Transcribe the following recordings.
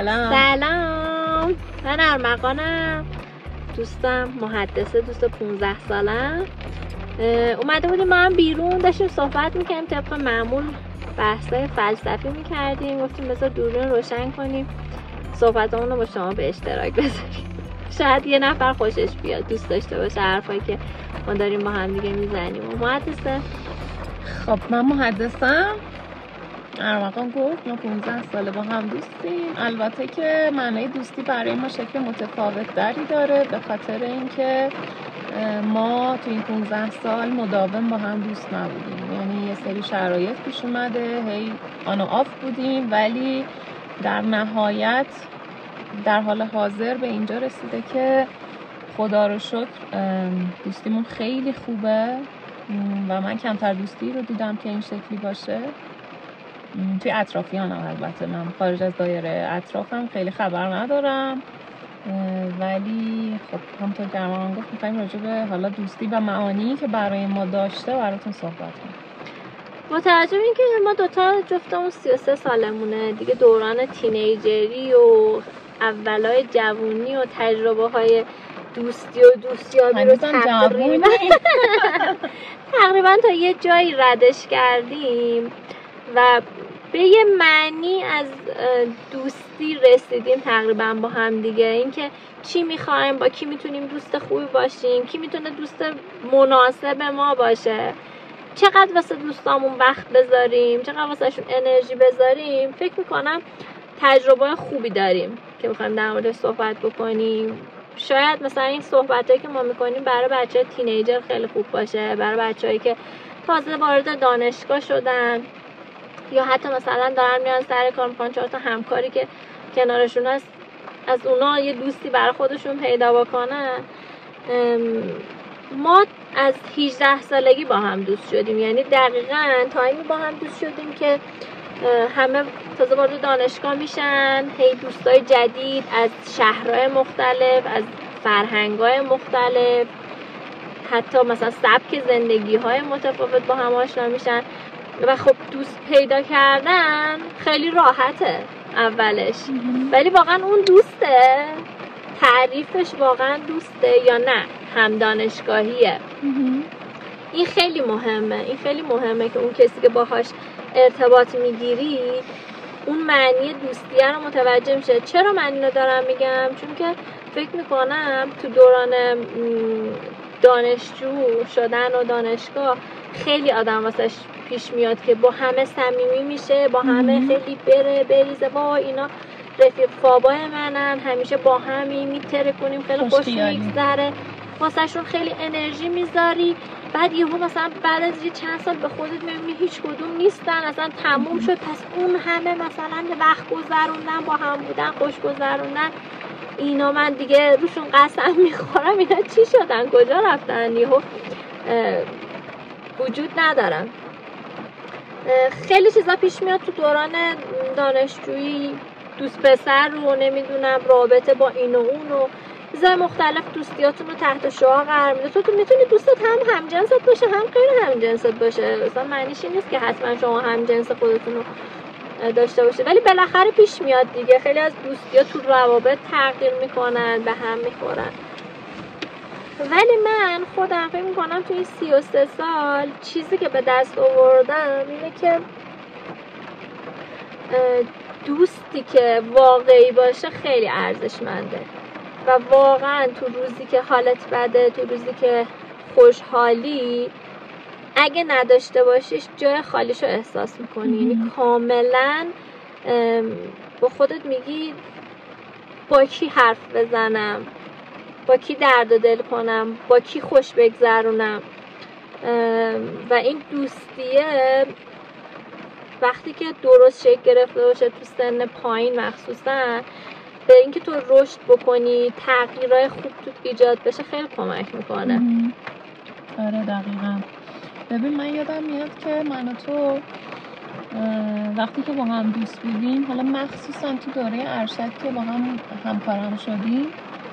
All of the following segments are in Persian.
سلام، من ارمغانم، دوستم محدثه، دوست 15 سالم. اومده بودیم ما هم بیرون داشتیم صحبت میکنیم، طبق معمول بحثای فلسفی میکردیم. گفتیم بذار دوربین روشن کنیم صحبتامون رو با شما به اشتراک بذاریم، شاید یه نفر خوشش بیاد، دوست داشته باشه حرفایی که ما داریم با هم دیگه میزنیم. و محدثه؟ خب من محدثم، ارمغان گفت ما 15 ساله با هم دوستیم. البته که معنای دوستی برای ما شکل متفاوت دری داره، به خاطر اینکه ما تو این 15 سال مداوم با هم دوست نبودیم، یعنی یه سری شرایط پیش اومده، هی آن و آف بودیم، ولی در نهایت در حال حاضر به اینجا رسیده که خدا رو شکر دوستیمون خیلی خوبه و من کمتر دوستی رو دیدم که این شکلی باشه توی اطرافیانم. البته من خارج از دایره اطرافم خیلی خبر ندارم، ولی خب همونطور که ارمغان گفت می‌خوایم راجع به حالا دوستی و معانی که برای ما داشته براتون صحبت کنیم. با توجه به اینکه ما دوتا جفتمون 33 سالمونه دیگه، دوران تینیجری و اولای جوونی و تجربه های دوستی و دوستیابی رو تقریبا تا یه جایی ردش کردیم و به یه معنی از دوستی رسیدیم تقریبا با هم دیگه. اینکه چی میخوایم، با کی میتونیم دوست خوبی باشیم، کی میتونه دوست مناسب ما باشه، چقدر واسه دوستامون وقت بذاریم، چقدر واسه شون انرژی بذاریم. فکر میکنم تجربه خوبی داریم که میخوایم در موردش صحبت بکنیم. شاید مثلا این صحبتایی که ما میکنیم برای بچه تینیجر خیلی خوب باشه، برای بچه‌ای که تازه وارد دانشگاه شدن یا حتی مثلا دارن میان سر کار، میخوان 4 تا همکاری که کنارشون هست از اونا یه دوستی برای خودشون پیدا بکنن. ما از 18 سالگی با هم دوست شدیم، یعنی دقیقاً تایمی با هم دوست شدیم که همه تازه وارد دانشگاه میشن، هی دوستای جدید از شهرهای مختلف، از فرهنگ‌های مختلف، حتی مثلا سبک زندگی‌های متفاوت با هم آشنا میشن و خب دوست پیدا کردن خیلی راحته اولش، ولی واقعا اون دوسته؟ تعریفش واقعا دوسته یا نه هم دانشگاهیه؟ این خیلی مهمه که اون کسی که باهاش ارتباط میگیری اون معنی دوستیه رو متوجه میشه. چرا من اینو دارم میگم؟ چون که فکر میکنم تو دوران دانشجو شدن و دانشگاه خیلی آدم واسش پیش میاد که با همه صمیمی میشه، با همه خیلی بریزه، با اینا رفیق فابای منن، همیشه با همی میتره کنیم، خیلی خوش میگذره، واسه شون خیلی انرژی میذاری. بعد یهو مثلا بعد از یه چند سال به خودت میبینی هیچ کدوم نیستن، اصلا تموم شد. پس اون همه مثلا وقت گذروندن، با هم بودن، خوش گذروندن، اینا من دیگه روشون قسم میخورم اینا چی شدن، کجا رفتن، یهو وجود ندارن. خیلی چیزا پیش میاد تو دوران دانشجویی، دوست پسر رو نمیدونم، رابطه با این و اون و چیزای مختلف، دوستیاتون رو تحت شعاع قرار میده. تو میتونی دوستت هم همجنست باشه هم غیر همجنست باشه، اصلا معنیش این نیست که حتما شما همجنس خودتون رو داشته باشه، ولی بالاخره پیش میاد دیگه. خیلی از دوستی‌ها تو روابط تغییر میکنن، به هم میخورن. ولی من خودم فکر میکنم تو این 33 سال چیزی که به دست آوردم اینه که دوستی که واقعی باشه خیلی ارزشمنده و واقعا تو روزی که حالت بده، تو روزی که خوشحالی، اگه نداشته باشیش جای خالیشو احساس میکنی. یعنی کاملا با خودت میگی با کی حرف بزنم، با کی درد و دل کنم، با کی خوش بگذرونم. و این دوستیه وقتی که درست شکل گرفته باشه تو سن پایین مخصوصا، به اینکه تو رشد بکنی، تغییرای خوب تو ایجاد بشه، خیلی کمک میکنه. آره دقیقاً. ببین من یادم میاد که من و تو وقتی که با هم دوست بودیم، حالا مخصوصا تو دوره ارشد که با هم همکارم شدیم،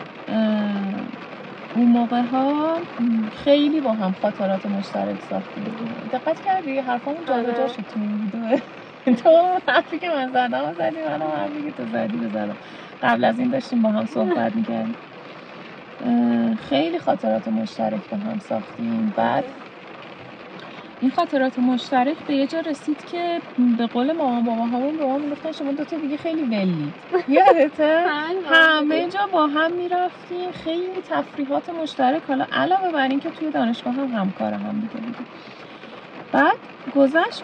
اون موقع ها خیلی با هم خاطرات مشترک ساختیم. دقت کردی حرفامون جابجا شد تو این ویدیو؟ تو حرفی که من زدم زدی، منم حرفی که تو زدی بزدم. قبل از این داشتیم با هم صحبت میکردیم. خیلی خاطرات مشترک با هم ساختیم. بعد این خاطرات مشترک به یه جا رسید که به قول مامان باباهامون به ما میگفتن شما دوتا دیگه خیلی ولید. یادته؟ همه جا با هم میرفتیم، خیلی تفریحات مشترک. حالا علاوه بر این که توی دانشگاه هم همکار هم دیگه بودیم. بعد گذشت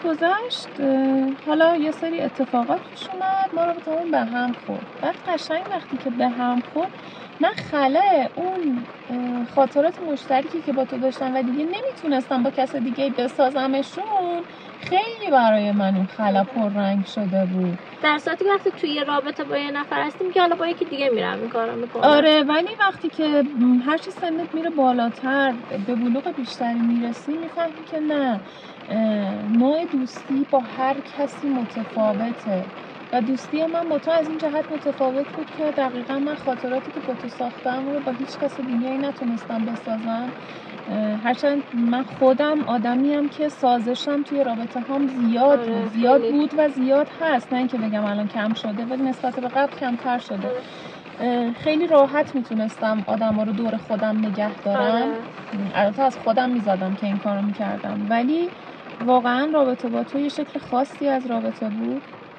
حالا یه سری اتفاقات پیش اومد، ما رابطمون به هم خورد. بعد قشنگ وقتی که به هم خورد من خلأ اون خاطرات مشترکی که با تو داشتم و دیگه نمیتونستم با کس دیگه بسازمشون، خیلی برای من اون خلأ پررنگ شده بود. در صورتی وقتی توی یه رابطه با یه نفر هستیم که حالا با یکی دیگه میرم این کارو میکنم. آره، ولی وقتی که هرچی سنت میره بالاتر، به بلوغ بیشتری میرسی، میفهمی که نه، نوع دوستی با هر کسی متفاوته و دوستی من با تو از این جهت متفاوت بود که دقیقا من خاطراتی که با تو ساختم رو با هیچ کس دیگه نتونستم بسازم. هرچند من خودم آدمیم که سازشم توی رابطه هم زیاد بود و زیاد هست، نه اینکه بگم الان کم شده، ولی نسبت به قبل کمتر شده. خیلی راحت میتونستم آدم ها رو دور خودم نگه دارم. البته از خودم میزدم که این کارو میکردم، ولی واقعا رابطه با تو یه شکل خاصی از رابطه بود.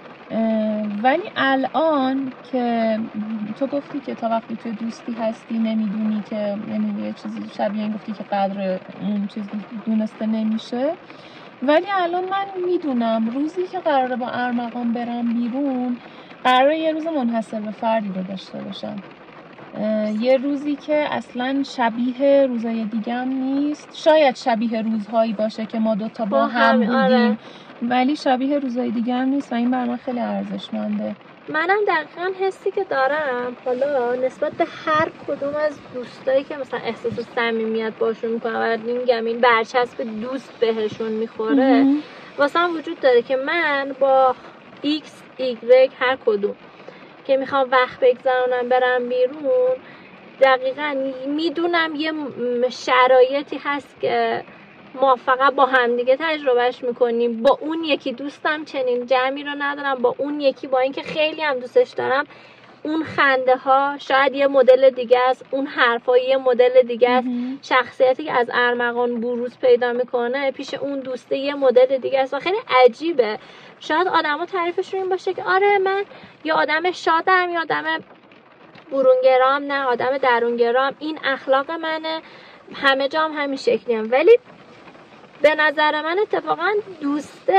ولی الان که تو گفتی که تا وقتی توی دوستی هستی نمیدونی که یه چیزی شبیه این گفتی که قدر اون چیزی دونسته نمیشه، ولی الان من میدونم روزی که قراره با ارمغان برم بیرون، قراره یه روز منحصر به فردی رو داشته باشم. یه روزی که اصلا شبیه روزای دیگم نیست. شاید شبیه روزهایی باشه که ما دوتا با هم بودیم. آره. ولی شبیه روزای دیگم نیست و این برای من خیلی ارزشمنده. منم دقیقاً حسی که دارم حالا نسبت به هر کدوم از دوستایی که مثلا احساس صمیمیت باشون میکنم و میگم این برچسب دوست بهشون میخوره، واسم وجود داره که من با X, Y هر کدوم که میخوام وقت بگذرونم برم بیرون، دقیقاً میدونم یه شرایطی هست که ما فقط با همدیگه تجربهش میکنیم. با اون یکی دوستم چنین جمعی رو ندارم، با اون یکی با اینکه خیلی هم دوستش دارم، اون خنده ها شاید یه مدل دیگه است، اون حرفا یه مدل دیگه است، شخصیتی که از ارمغان بروز پیدا میکنه پیش اون دوسته یه مدل دیگه است و خیلی عجیبه. شاید آدما تعریفشون این باشه که آره من یه آدم شادم، یه آدم برونگرام، نه آدم درونگرام، این اخلاق منه، همه جا هم همین شکلیم. ولی به نظر من اتفاقا دوسته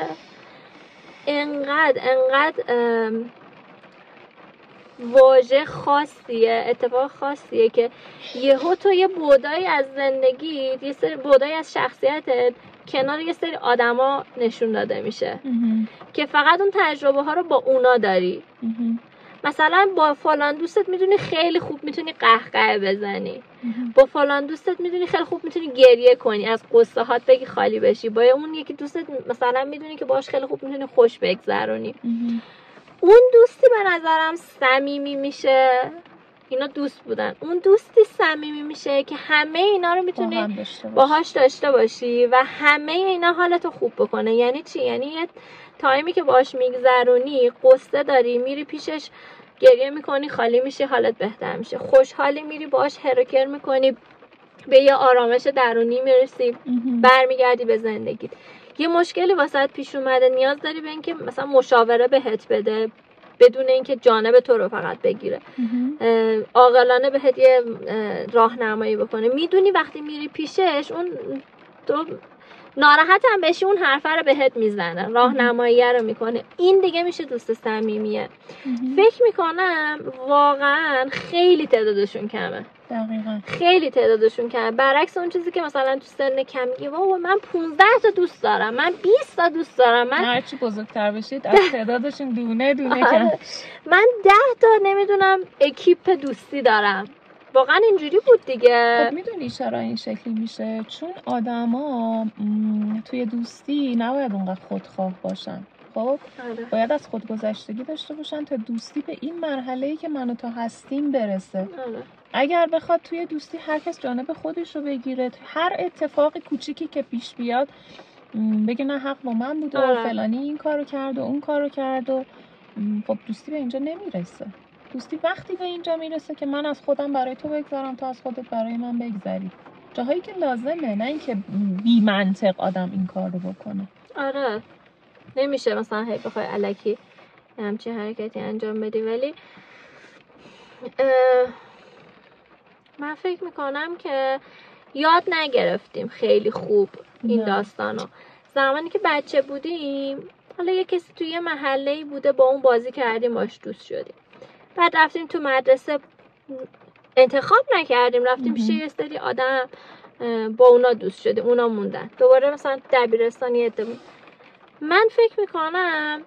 انقدر واژه خاصیه، اتفاق خاصیه که یهو تو یه بودایی از زندگیت، یه سری بودایی از شخصیتت کنار یه سری آدما نشون داده میشه که فقط اون تجربه ها رو با اونا داری. مثلا با فلان دوستت میدونی خیلی خوب میتونی قهقه بزنی، با فلان دوستت میدونی خیلی خوب میتونی گریه کنی، از قصه هات بگی خالی بشی. با اون یکی دوستت مثلا میدونی که باهاش خیلی خوب میتونی خوش بگذرونی. اون دوستی به نظرم صمیمی میشه. اینا دوست بودن. اون دوستی صمیمی میشه که همه اینا رو میتونی باهاش داشته باشی و همه اینا حالتو خوب بکنه. یعنی چی؟ یعنی یه تایمی که باهاش میگذرونی، قصه داری، میری پیشش گریه میکنی، خالی میشی، حالت بهتر میشه. خوشحالی میری باهاش هرکر میکنی، به یه آرامش درونی میرسی، برمیگردی به زندگیت. یه مشکلی واسط پیش اومده، نیاز داری به اینکه مثلا مشاوره بهت بده بدون اینکه جانب تو رو فقط بگیره، عاقلانه بهت یه راهنمایی بکنه. میدونی وقتی میری پیشش اون تو ناراحت هم بشی، اون حرفه رو بهت میزنه، راهنمایی رو میکنه. این دیگه میشه دوست صمیمیه. فکر میکنم واقعا خیلی تعدادشون کمه. دقیقاً خیلی تعدادشون کمه، برعکس اون چیزی که مثلا تو سن کم میگه واه من 15 تا دوست دارم، من 20 تا دوست دارم. من هرچی بزرگتر بشید از تعدادشون دونه کم. من 10 تا نمیدونم اکیپ دوستی دارم. واقعا اینجوری بود دیگه. خب میدونی چرا این شکلی میشه؟ چون آدما توی دوستی نباید اونقدر خودخواه باشن. خب باید از خودگذشتگی داشته باشن تا دوستی به این مرحله‌ای که من و تو هستیم برسه. اگر بخواد توی دوستی هر کس جانب خودش رو بگیره، هر اتفاق کوچیکی که پیش بیاد بگه نه حق با من بود و فلانی این کارو کرد و اون کارو کرد و خب دوستی به اینجا نمیرسه. دوستی وقتی به اینجا میرسه که من از خودم برای تو بگذارم، تو از خودت برای من بگذاری، جاهایی که لازمه، نه اینکه بی منطق آدم این کار رو بکنه. آره نمیشه مثلا هی بخوای الکی همچین حرکتی انجام بدی. ولی من فکر میکنم که یاد نگرفتیم خیلی خوب این داستانو. زمانی که بچه بودیم حالا یه کسی توی یه محله‌ای بوده، با اون بازی کردیم، باش دوست شدیم، بعد رفتیم تو مدرسه، انتخاب نکردیم، رفتیم پیش یه سری آدم، با اونا دوست شدیم، اونا موندن. دوباره مثلا دبیرستان یه عده بود. من فکر میکنم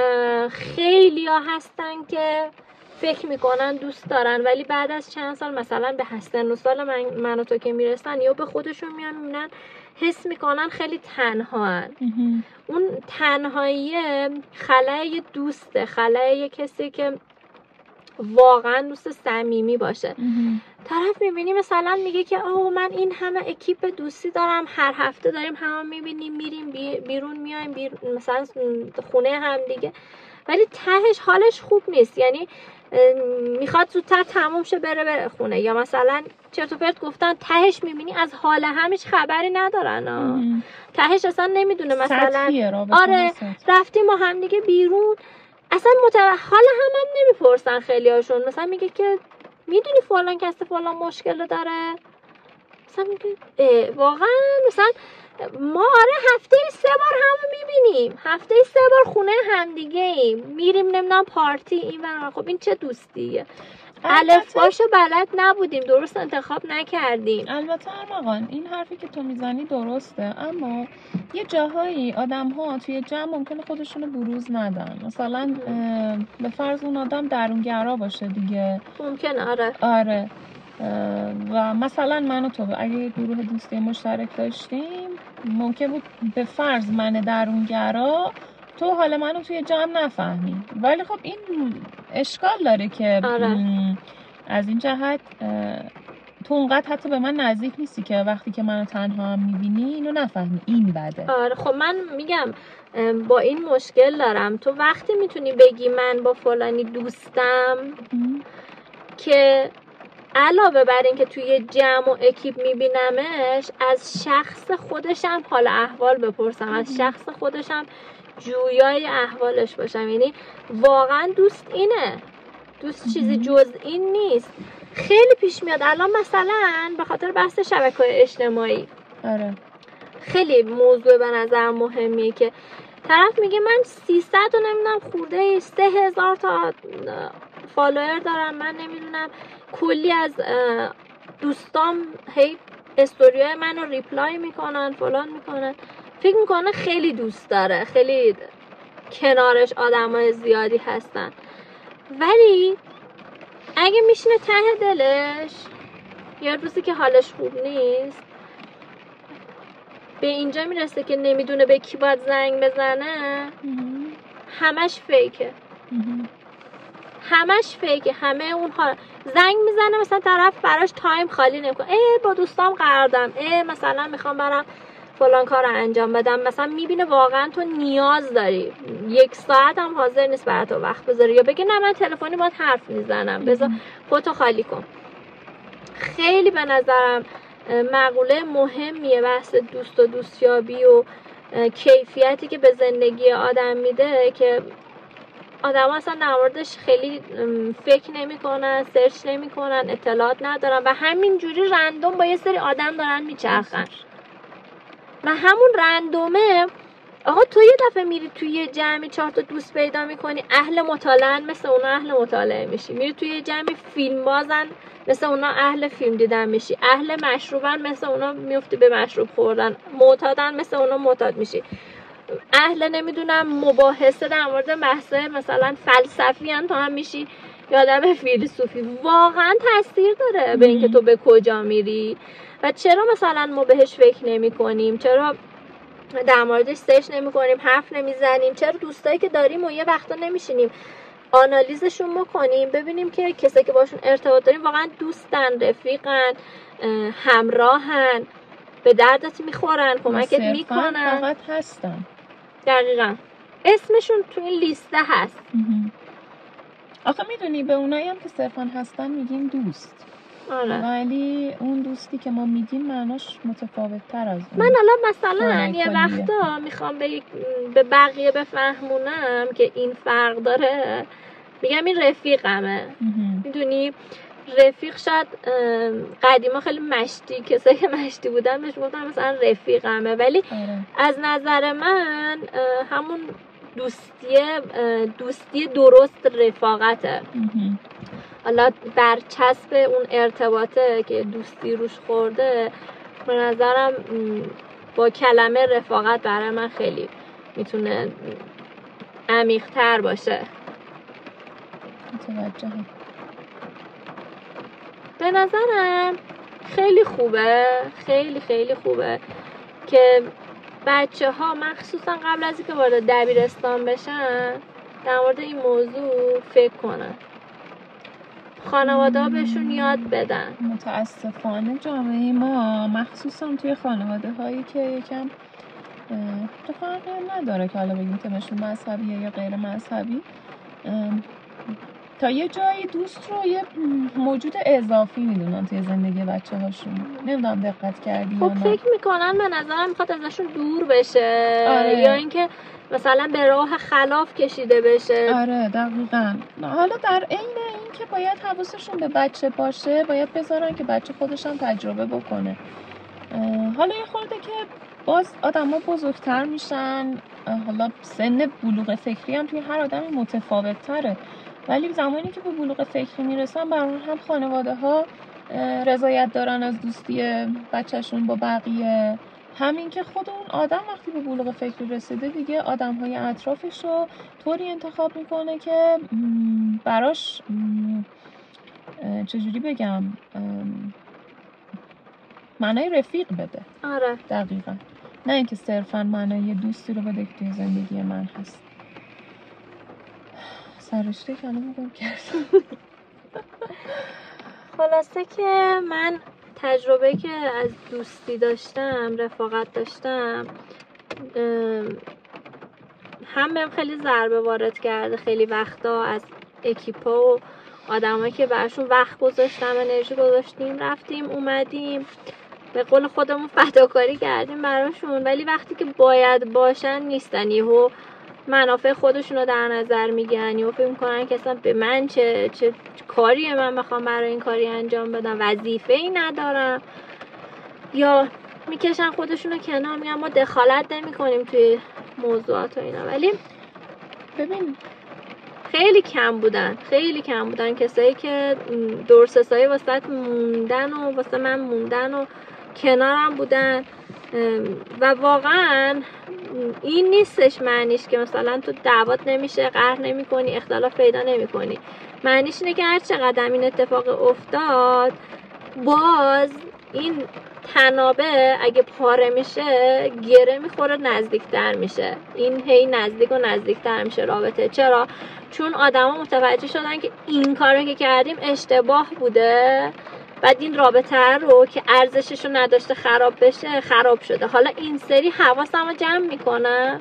خیلی ها هستن که فکر میکنن دوست دارن، ولی بعد از چند سال مثلا به سن و سال من و تو که میرسن یا به خودشون میان میبینن حس میکنن خیلی تنها. اون تنهایی خلای دوسته، خلای کسی که واقعا دوست صمیمی باشه. طرف میبینی مثلا میگه که اوه من این همه اکیپ دوستی دارم، هر هفته داریم همه میبینیم، میریم بیرون میایم مثلا خونه هم دیگه، ولی تهش حالش خوب نیست. یعنی میخواد زودتر تموم شه بره خونه، یا مثلا چرت و پرت گفتن. تهش میبینی از حال همش خبری ندارن. تهش اصلا نمیدونه مثلا آره رفتیم با هم دیگه بیرون، اصلا حال هم نمیپرسن خیلی هاشون. مثلا میگه که میدونی فلان کسی فلان مشکل داره، مثلا میگه واقعا مثلا ما آره هفته 3 بار همو میبینیم، هفته 3 بار خونه هم دیگه ایم، میریم نمیدونم پارتی این و خب این چه دوستیه؟ الفباشو بلد نبودیم، درست انتخاب نکردیم. البته ارمغان این حرفی که تو میزنی درسته، اما یه جاهایی آدم ها توی جمع ممکنه خودشونو بروز ندن. مثلا به فرض اون آدم درونگرا باشه دیگه، ممکنه آره و مثلا من و تو اگه یه گروه دوستی مشترک داشتیم، ممکن بود به فرض من درونگرا تو حالا منو توی جمع نفهمی، ولی خب این اشکال داره که از این جهت تو اونقدر حتی به من نزدیک نیستی که وقتی که منو تنها هم میبینی اینو نفهمی، این بده. آره خب من میگم با این مشکل دارم. تو وقتی میتونی بگی من با فلانی دوستم که علاوه بر این که توی جمع و اکیپ میبینمش، از شخص خودشم حال احوال بپرسم، از شخص خودشم جویای احوالش باشم. یعنی واقعا دوست اینه، دوست چیزی جز این نیست. خیلی پیش میاد الان مثلا به خاطر بحث شبکه‌های اجتماعی، آره خیلی موضوع به نظر مهمیه که طرف میگه من 300 و نمیدونم خورده 3000 تا فالوور دارم، من نمیدونم کلی از دوستام هی استوریای منو ریپلای میکنن فلان میکنن، فکر میکنه خیلی دوست داره، خیلی کنارش آدمای زیادی هستن. ولی اگه میشینه ته دلش یا روزی که حالش خوب نیست به اینجا میرسه که نمیدونه به کی باید زنگ بزنه، همش فیکه، همش فیکه. همه اونها زنگ میزنه مثلا طرف براش تایم خالی نمیکنه، با دوستام قرار دارم، مثلا میخوام برم فلان کار رو انجام بدم، مثلا میبینه واقعا تو نیاز داری، 1 ساعت هم حاضر نیست برای تو وقت بذاره، یا بگه نه من تلفنی باهات حرف میزنم بذار خودتو خالی کن. خیلی به نظرم مقوله مهمیه بحث دوست و دوستیابی و کیفیتی که به زندگی آدم میده که آدم ها اصلا در موردش خیلی فکر نمی کنن، سرچ نمی کنن، اطلاعات ندارن و همینجوری رندوم با یه سری آدم دارن میچرخن و همون رندومه. آقا تو یه دفعه میری توی یه جمعی 4 تا دوست پیدا میکنی، اهل مطالعه مثل اونا اهل مطالعه میشی، میری توی یه جمعی فیلم بازن مثل اونا اهل فیلم دیدن میشی، اهل مشروبن مثل اونا میفتی به مشروب خوردن، معتادن مثل اونا معتاد میشی، اهل نمیدونم مباحثه در مورد بحثه مثلا فلسفی ان تو هم میشی یه آدم فیلسوفی. واقعا تاثیر داره به اینکه تو به کجا میری و چرا مثلا ما بهش فکر نمی کنیم، چرا در موردش سرچ نمی کنیم، حرف نمی زنیم، چرا دوستایی که داریم و یه وقتا نمیشینیم آنالیزشون بکنیم ببینیم که کسایی که باشون ارتباط داریم واقعا دوستن، رفیقن، همراهن. به دردت میخورن، کمکت میکنن. فقط هستن. دقیقاً اسمشون تو این لیسته هست. آخه میدونی به اونایی هم که صرفا هستن میگیم دوست. آره. ولی اون دوستی که ما میگیم معناش متفاوت تر از اون. من الان مثلا یه وقتا میخوام به بقیه بفهمونم که این فرق داره، میگم این رفیقمه. میدونی رفیق شاید قدیما خیلی مشتی، کسایی که مشتی بودن بهش گفتن مثلا رفیقمه، ولی از نظر من همون دوستی درست رفاقته. حالا برچسب اون ارتباطه که دوستی روش خورده، به نظرم با کلمه رفاقت برای من خیلی میتونه عمیق‌تر باشه. متوجهم. به نظرم خیلی خوبه، خیلی خیلی خوبه که بچه ها مخصوصا قبل از اینکه وارد دبیرستان بشن در مورد این موضوع فکر کنن، خانواده ها بهشون یاد بدن. متاسفانه جامعه ما مخصوصا توی خانواده هایی که یکم فرقی نداره که حالا بگیم تمشون مذهبیه یا غیر مذهبی، تا یه جایی دوست رو یه موجود اضافی میدونن توی زندگی بچه هاشون. نمیدونم دقت کردی خب یا نه؟ فکر میکنن به نظرم میخواد ازشون دور بشه. آره. یا اینکه مثلا به راه خلاف کشیده بشه. آره دقیقاً. حالا در عین این که باید حواسشون به بچه باشه، باید بذارن که بچه خودش هم تجربه بکنه. حالا یه خورده که باز آدم ها بزرگتر میشن، حالا سن بلوغ فکری هم توی هر آدمی متفاوت تره، ولی زمانی که به بلوغ فکری میرسن برای هم خانواده ها رضایت دارن از دوستی بچهشون با بقیه، همین که خود اون آدم وقتی به بلوغ فکری رسیده دیگه آدم های اطرافش رو طوری انتخاب میکنه که براش چجوری بگم معنای رفیق بده. آره دقیقا، نه اینکه صرفا معنای دوستی رو بده که توی زندگی من هست. سرشته کلمه گم کردم. خلاصه که من تجربه که از دوستی داشتم، رفاقت داشتم، هم بهم خیلی ضربه وارد کرده. خیلی وقتا از اکیپا و آدمایی که براشون وقت گذاشتم، انرژی گذاشتیم، رفتیم اومدیم، به قول خودمون فداکاری کردیم براشون، ولی وقتی که باید باشن نیستن. یهو منافع خودشون رو در نظر میگیرن، یهو فکر میکنن که اصلا به من چه کاریه من بخوام برای این کاری انجام بدم، وظیفه ای ندارم، یا میکشن خودشون رو کنار، میگن ما دخالت نمی کنیم توی موضوعات و اینا. ولی ببین خیلی کم بودن کسایی که دورسسایی واسه موندن و واسه من موندن و کنارم بودن. و واقعا این نیستش معنیش که مثلا تو دعوات نمیشه، قهر نمی کنی، اختلاف پیدا نمی کنی. معنیش اینه که هر چقدر این اتفاق افتاد، باز این تنابه اگه پاره میشه گره میخوره، نزدیکتر میشه. این هی نزدیک و نزدیکتر میشه رابطه. چرا؟ چون آدما متوجه شدن که این کارو که کردیم اشتباه بوده، بعد این رابطه رو که ارزشش رو نداشته خراب بشه، خراب شده. حالا این سری حواسم رو جمع میکنم،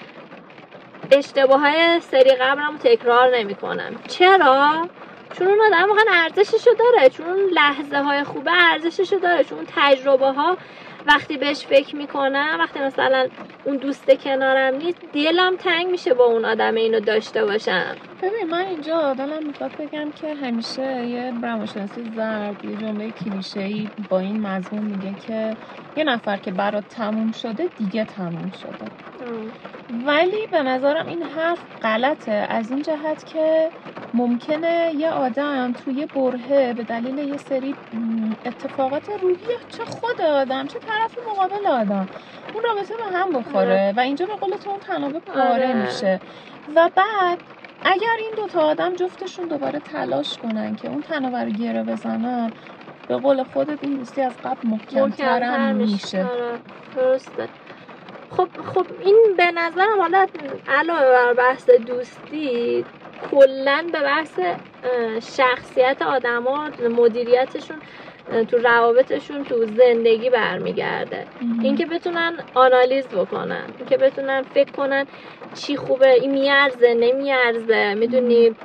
اشتباههای سری قبلم تکرار نمیکنم. چرا؟ چون اون آدم واقعا ارزششو داره، چون اون لحظه های خوبه ارزششو داره، چون اون تجربه ها وقتی بهش فکر میکنم، وقتی مثلا اون دوست کنارم نیست، دلم تنگ میشه با اون آدم اینو داشته باشم. ببین من اینجا دلم میخواد بگم که همیشه یه روانشناسی زرد یه جمله کلیشه‌ای با این مضمون میگه که یه نفر که برات تموم شده دیگه تموم شده. ولی به نظرم این حرف غلطه، از این جهت که ممکنه یه آدم توی برهه به دلیل یه سری اتفاقات روحی، چه خود آدم چه طرف مقابل آدم، اون رابطه به هم بخوره و اینجا به قول تو اون تنابه پاره میشه. و بعد اگر این دوتا آدم جفتشون دوباره تلاش کنن که اون تنابه رو گره بزنن، به قول خودت این دوستی از قبل محکم‌تر میشه. درسته. خب این به نظرم حالا علاوه بر بحث دوستی، کلن به بحث شخصیت آدما، مدیریتشون تو روابطشون تو زندگی برمیگرده. اینکه بتونن آنالیز بکنن، اینکه بتونن فکر کنن چی خوبه، این میارزه نمیارزه، میدونی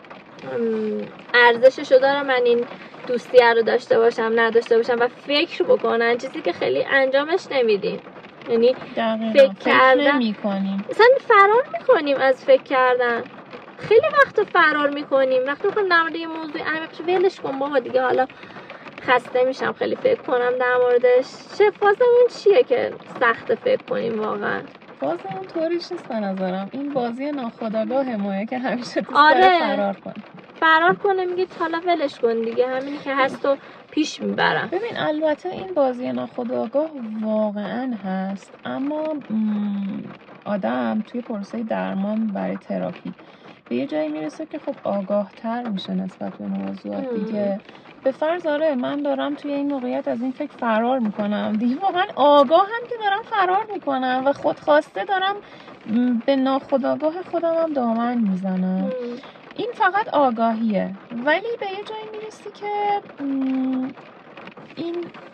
ارزششو داره من این دوستی رو داشته باشم نداشته باشم، و فکر بکنن، چیزی که خیلی انجامش نمیدیم. یعنی فکر کردن مثلا فرار میکنیم از فکر کردن، خیلی وقت فرار میکنیم. وقتی میخوام در مورد یه موضوع عمیقش ولش کن بابا دیگه، حالا خسته میشم خیلی فکر کنم در موردش. چه فازمون چیه که سخت فکر کنیم واقعا؟ فازمون طوریش نیست به نظرم. این بازی ناخودآگاه مایه که همیشه دوست داره فرار کنه، میگه حالا ولش کن دیگه، همینی که هست و پیش میبرم. ببین البته این بازی ناخودآگاه واقعا هست، اما آدم توی پروسه درمان برای تراپی به یه جایی میرسه که خب آگاه تر میشه نسبت به موضوعات دیگه. به فرض آره من دارم توی این موقعیت از این فکر فرار میکنم دیگه، واقعا آگاه هم که دارم فرار میکنم و خودخواسته دارم به ناخودآگاه خودم هم دامن میزنم. این فقط آگاهیه، ولی به یه جایی میرسی که این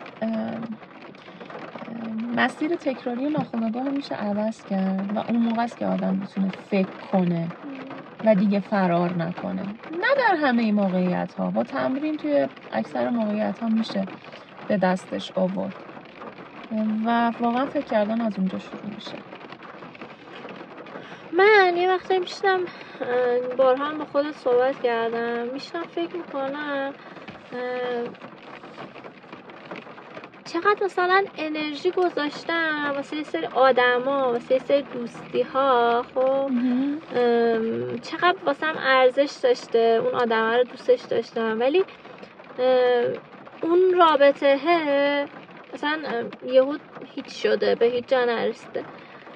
مسیر تکراری ناخودآگاه میشه عوض کرد و اون موقع است که آدم بتونه فکر کنه و دیگه فرار نکنه. نه در همه موقعیت ها، با تمرین توی اکثر موقعیت ها میشه به دستش آورد و واقعا فکر کردن از اونجا شروع میشه. من یه وقتی میشنم بارها با خودت صحبت کردم، میشنم فکر میکنم چقدر مثلا انرژی گذاشتم واسه یه سری آدما، واسه یه سری دوستی ها، خب چقدر واسم ارزش داشته، اون آدما رو دوستش داشتم، ولی اون رابطه مثلا یهو هیچ شده، به هیچ جا نرسیده.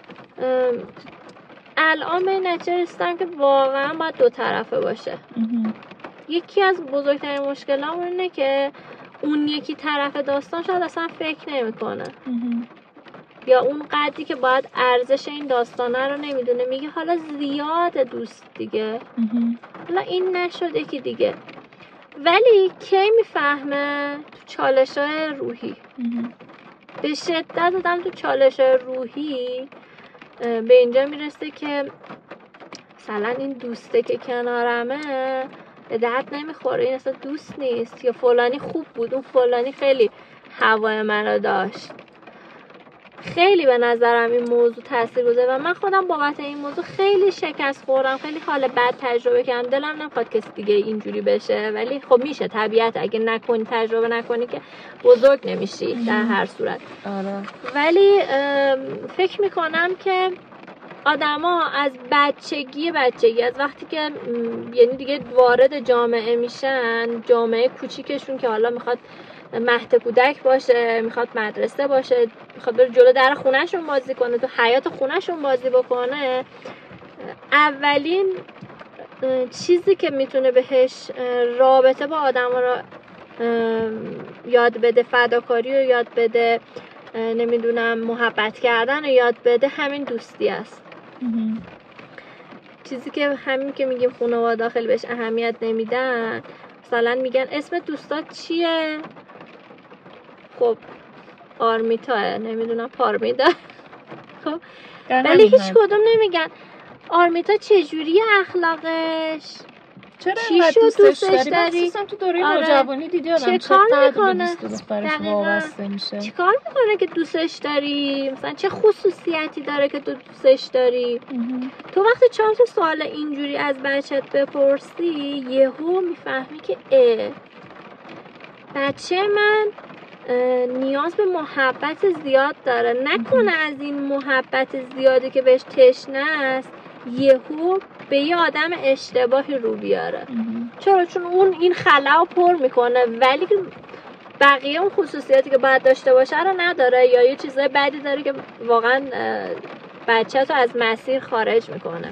الان به نتیجه رسیدم که واقعا باید دو طرفه باشه. یکی از بزرگترین مشکلام اینه که اون یکی طرف داستان شاید اصلا فکر نمیکنه، یا اون قدری که باید ارزش این داستانه رو نمیدونه، میگه حالا زیاد دوست دیگه، حالا این نشده که دیگه. ولی کی میفهمه؟ تو چالش‌های روحی. به شدت آدم تو چالش‌های روحی به اینجا میرسه که مثلا این دوسته که کنارمه به درد نمیخوره، این اصلا دوست نیست، یا فلانی خوب بود، اون فلانی خیلی هوای منو داشت. خیلی به نظرم این موضوع تاثیر گذاره و من خودم بابت این موضوع خیلی شکست خوردم، خیلی حال بد تجربه کردم. دلم نمیخواد کسی دیگه اینجوری بشه، ولی خب میشه، طبیعت اگه نکنی، تجربه نکنی که بزرگ نمیشی در هر صورت. ولی فکر میکنم که آدما از بچگی از وقتی که یعنی دیگه وارد جامعه میشن، جامعه کوچیکشون که حالا میخواد مهد کودک باشه، میخواد مدرسه باشه، میخواد بره جلو در خونهشون بازی کنه، تو حیات خونهشون بازی بکنه، اولین چیزی که میتونه بهش رابطه با آدما رو یاد بده، فداکاری رو یاد بده، نمیدونم محبت کردن رو یاد بده، همین دوستی است. چیزی که همین که میگیم خانواده داخل بهش اهمیت نمیدن، مثلا میگن اسم دوستات چیه؟ خب آرمیتاه، نمیدونم پارمیدا. خب ولی هیچ کدوم نمیگن آرمیتا چجوری اخلاقش، چرا اینقدر دوستش داری؟ مخصوصا تو دوره نوجوانی دیدی آدم چقدر به دوست دخترش وابسته میشه. چیکار میکنه که دوستش داری؟ مثلا چه خصوصیتی داره که تو دوستش داری؟ تو وقتی 4 تا سوال اینجوری از بچت بپرسی، یهو میفهمی که بچه من نیاز به محبت زیاد داره. نکنه از این محبت زیادی که بهش تشنه است یهو به یه آدم اشتباهی رو بیاره. چرا؟ چون اون این خلا رو پر میکنه، ولی بقیه اون خصوصیاتی که باید داشته باشه رو نداره، یا یه چیزای بدی داره که واقعا بچه تو از مسیر خارج میکنه.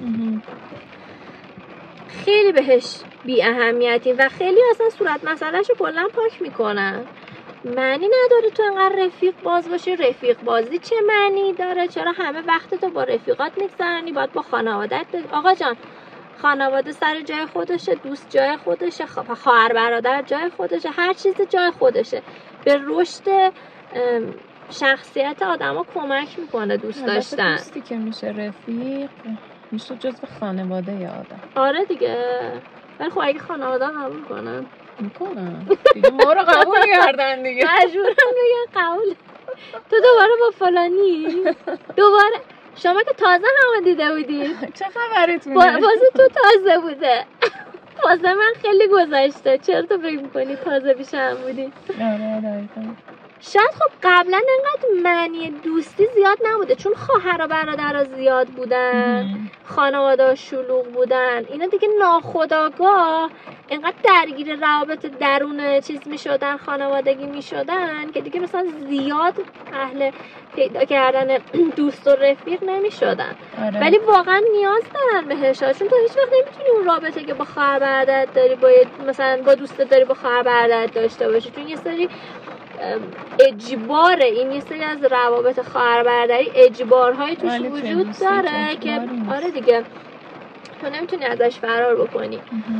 خیلی بهش بی اهمیتی و خیلی اصلا صورت مسئلهش رو کلا پاک میکنن. معنی نداره تو انقدر رفیق باز باشی. رفیق بازی چه معنی داره؟ چرا همه وقت تو با رفیقات میگذرونی؟ باید با خانوادت آقا جان خانواده سر جای خودشه، دوست جای خودشه، خواهر برادر جای خودشه، هر چیز جای خودشه. به رشد شخصیت آدما کمک میکنه دوست داشتن. دوستی که میشه رفیق میشه جزو خانواده آدم. آره دیگه. ولی خب اگه خانواده قبول کنن دیگه ما رو قبول کردن دیگه، مجبورم بگن قبول. تو دوباره با فلانی دوباره شما که تازه همه دیده بودی چه خبرتونه؟ واسه تو تازه بوده، واسه من خیلی گذشته. چرا تو فکر میکنی تازه پیش هم بودی؟ آره دقیقاً. شاید خب قبلا انقدر معنی دوستی زیاد نبوده، چون خواهر و برادر زیاد بودن، خانواده شلوغ بودن، اینا دیگه ناخودآگاه انقدر درگیر روابط درون چیز می شدن، خانوادگی می شدن که دیگه مثلا زیاد اهل پیدا کردن دوست و رفیق نمی شدن. آره. ولی واقعا نیاز دارن بهش، چون تو هیچ وقت نمیتونی اون رابطه که با خواهر برادرت داری مثلا با دوستت داری با خواهر برادرت داشته باشی، چون یه سری اجباره. این یه سری از روابط خواهر برادری اجبارهای توش وجود داره که آره دیگه تو نمیتونی ازش فرار بکنی.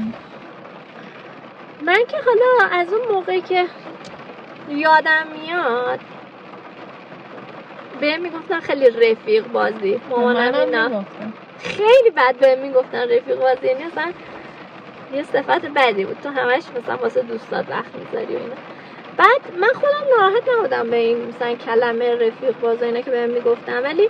من که حالا از اون موقعی که یادم میاد بهم میگفتن خیلی رفیق بازی، مامانم اینا خیلی بد بهم میگفتن رفیق بازی، یعنی اصلا یه صفت بدی بود، تو همش مثلا واسه دوستات وقت میذاری و اینا. بعد من خودم ناراحت نبودم به این مثلا کلمه رفیق بازی اینا که بهم میگفتن، ولی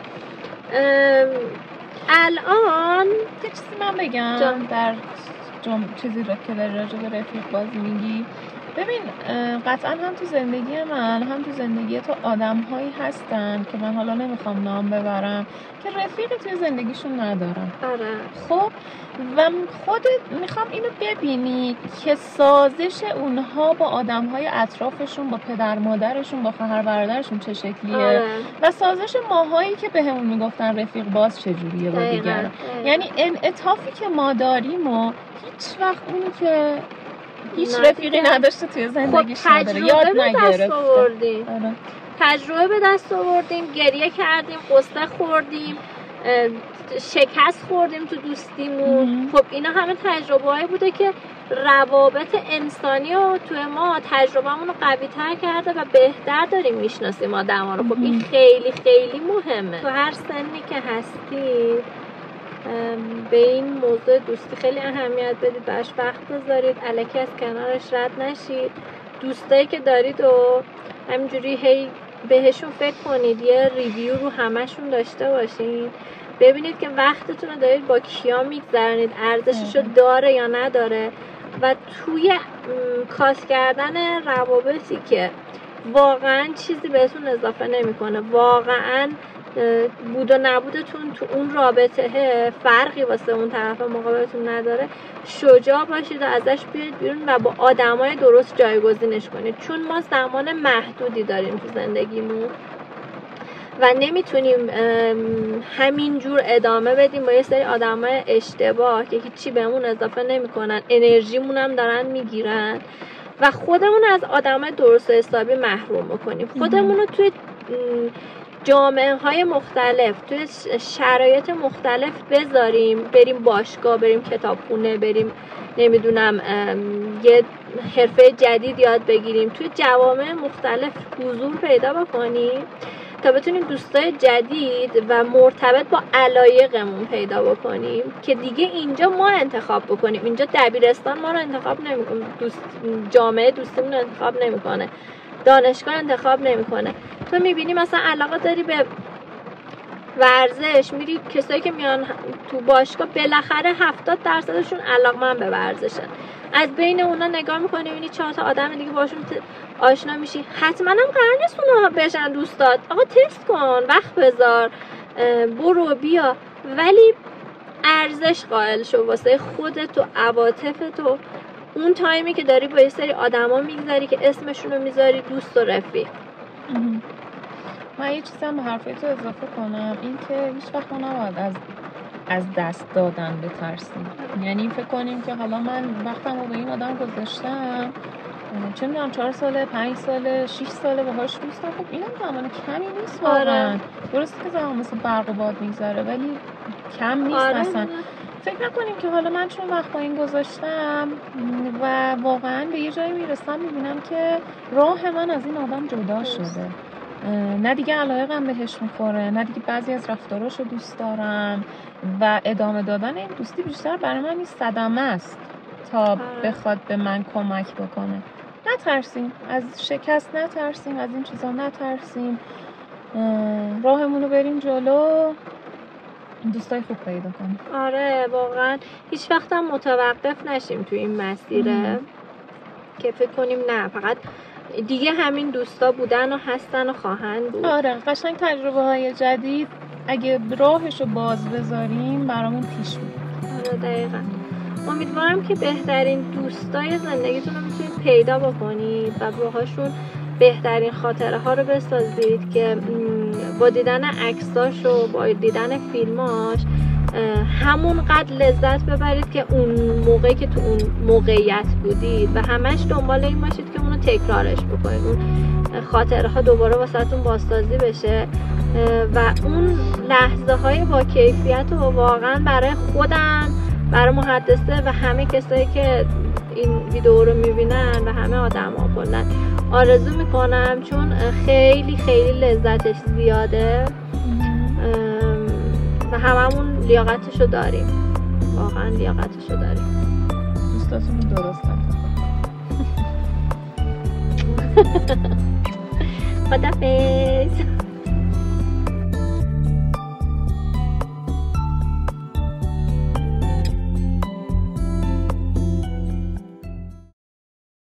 الان یه چیزی من بگم در چیزی رو که در راجع به رفیق بازی میگی، ببین قطعا هم تو زندگی من هم تو زندگی تو آدم هایی هستن که من حالا نمیخوام نام ببرم که رفیقی توی زندگیشون ندارن. آره. خب و خودت میخوام اینو ببینی که سازش اونها با آدم های اطرافشون، با پدر مادرشون، با خواهر برادرشون چه شکلیه. آره. و سازش ماهایی که بهمون میگفتن رفیق باز چجوریه با دیگران. یعنی انعطافی که ما داریم و هیچ وقت اونی که هیچ رفیقی نداشته توی زندگیش نداره، یاد نگرفته. تجربه به دست آوردیم، گریه کردیم، قصه خوردیم، شکست خوردیم تو دوستیمون. خب اینا همه تجربه‌ای بوده که روابط انسانی رو توی ما تجربه‌مون رو قوی‌تر کرده و بهتر داریم میشناسیم آدم‌ها رو. خب این خیلی خیلی مهمه. تو هر سنی که هستید به این موضوع دوستی خیلی اهمیت بدید، بهش وقت بذارید، الکی از کنارش رد نشید. دوستایی که دارید و همینجوری هی بهشون فکر کنید، یه ریویو رو همشون داشته باشید، ببینید که وقتتون رو دارید با کیا میگذرونید، ارزشش رو داره یا نداره. و توی کاس کردن روابطی که واقعا چیزی بهتون اضافه نمیکنه، واقعا بود و نبودتون تو اون رابطه فرقی واسه اون طرف مقابلتون نداره، شجاع باشید و ازش بیاید بیرون و با آدمای درست جایگزینش کنید. چون ما زمان محدودی داریم تو زندگیمون و نمیتونیم همینجور ادامه بدیم با یه سری آدمای اشتباه که هیچی بهمون اضافه نمیکنن، انرژیمون هم دارن میگیرن و خودمون از آدمای درست و حسابی محروم بکنیم. خودمون رو توی جامعه های مختلف، توی شرایط مختلف بذاریم، بریم باشگاه، بریم کتابخونه، بریم نمیدونم یه حرفه جدید یاد بگیریم، توی جوامع مختلف حضور پیدا بکنیم تا بتونیم دوستای جدید و مرتبط با علایقمون پیدا بکنیم که دیگه اینجا ما انتخاب بکنیم. اینجا دبیرستان ما رو انتخاب نمی‌کنه، جامعه دوستیمون رو انتخاب نمی‌کنه، دانشگاه انتخاب نمی‌کنه. تو می‌بینی مثلا علاقه داری به ورزش، میری کسایی که میان تو باشگاه بالاخره 70% علاقه‌مند به ورزشن. از بین اونا نگاه می‌کنی می‌بینی 4 تا آدم دیگه باشون آشنا میشی، حتما هم قرار نیست اونا بشن دوستات. آقا تست کن، وقت بذار، برو بیا، ولی ارزش قائل شو واسه خودت و عواطفت و اون تایمی که داری با یه سری آدما میگذاری که اسمشون رو میذاری دوست و رفیق. من یه چیزی هم به حرفای تو اضافه کنم، این که هیچ وقت ما نباید از دست دادن بترسیم. یعنی فکر کنیم که حالا من وقتم رو به این آدم گذاشتم، چه میدونم 4 ساله، 5 ساله، 6 ساله باهاش دوستم، خب اینم زمان کمی نیست واقعا. درسته که زمان مثل برق و باد میگذره ولی کم نیست اصلا. فکر نکنیم که حالا من چون وقت با این گذاشتم و واقعا به یه جایی میرسم میبینم که راه من از این آدم جدا شده، نه دیگه علایقم بهش میخوره، نه دیگه بعضی از رفتاراشو دوست دارم و ادامه دادن این دوستی بیشتر برای من این صدمه است تا بخواد به من کمک بکنه. نترسیم از شکست، نترسیم از این چیزا، نترسیم، راهمونو بریم جلو، دوستای خوب پیدا کنیم. آره واقعا هیچ وقت هم متوقف نشیم تو این مسیره که فکر کنیم نه فقط دیگه همین دوستا بودن و هستن و خواهند بود. آره قشنگ تجربه های جدید اگه راهشو باز بذاریم برامون پیش میره. آره دقیقاً. امیدوارم که بهترین دوستای زندگیتون رو میتونید پیدا بکنید و باهاشون بهترین خاطره ها رو بسازید که با دیدن عکساش و با دیدن فیلماش همون قدر لذت ببرید که اون موقعی که تو اون موقعیت بودید و همش دنبال این باشید که اونو تکرارش بکنید، اون خاطره ها دوباره واسهتون بازسازی بشه و اون لحظه های با کیفیت رو واقعا برای خودم، برای محدثه و همه کسایی که این ویدیو رو میبینن و همه آدم ها کلن آرزو میکنم، چون خیلی خیلی لذتش زیاده و هممون لیاقتشو داریم، واقعا لیاقتشو داریم. دوستاتون درست خدافظ.